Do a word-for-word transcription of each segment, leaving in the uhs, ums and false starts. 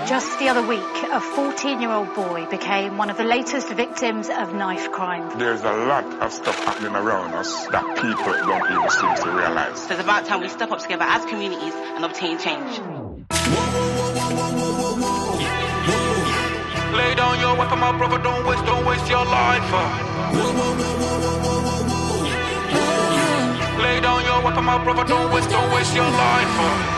Just the other week, a fourteen-year-old boy became one of the latest victims of knife crime. There's a lot of stuff happening around us that people don't even seem to realise. So it's about time we step up together as communities and obtain change. Lay down your weapon, my brother, don't waste, don't waste your life. Lay down your weapon, my brother, don't waste, don't waste your life.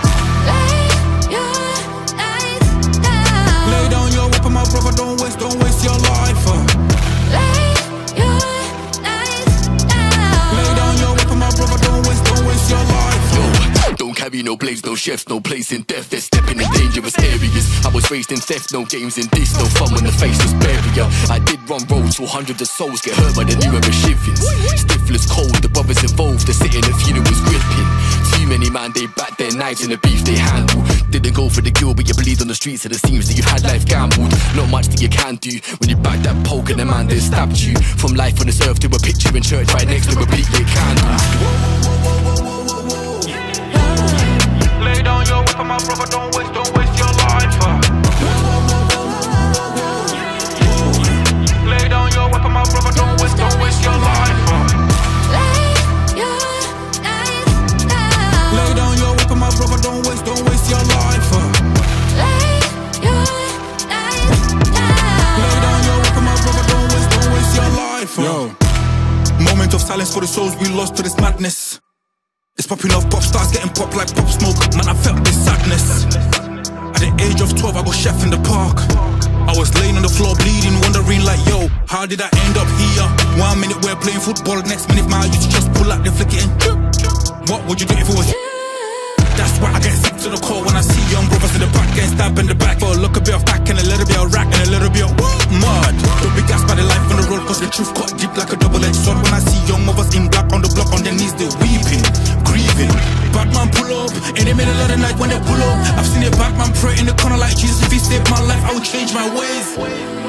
Lay down your weapon, my brother, don't waste, don't waste your life. Lay your knife down. Lay down your weapon, my brother, don't waste, don't waste your life. Yo, don't carry no blades, no chefs, no place in death. They're stepping in dangerous areas. I was raised in theft, no games in this, no fun when the face was barrier. I did run roads till hundreds of souls get hurt by the new era shivins. Stifless cold, the brothers involved, they're sitting at funerals gripping. Too many man, they back their knives in the beef they handle. Didn't go for the kill, but you bleed on the streets, and it seems that you've had life gambled. Not much that you can do when you back that poke and the man that stabbed you. From life on this earth to a picture in church right next to a bleak lit candle. Lay down your weapon, my brother, don't waste, don't waste your life. Lay down your weapon, my brother, don't waste, don't waste your life. Lay your knife down. Lay down your weapon, my brother, don't waste, don't waste your life. Lay your knife down. Lay down your weapon, my brother, don't waste, don't waste your life. Yo, moment of silence for the souls we lost to this madness. It's popping off, pop stars getting popped like pop smoke. Man, I felt this sadness. At the age of twelve, I got chef in the park. I was laying on the floor bleeding, wondering like, yo, how did I end up here? One minute we're playing football, next minute my used to just pull out the flick it in. What would you do if it was? That's why I get sick to the core when I see young brothers in the back getting stabbed in the back. For a look a bit of back and a little bit of rack and a little bit of mud. Don't be gassed by the life on the road, cause the truth cut deep like a double-edged sword. When I see young mothers in black on the block on their knees, they weeping, grieving. Bad man pull up in the middle of the night when they pull up. I've seen a bad man pray in the corner like, Jesus, if he saved my life, I would change my ways.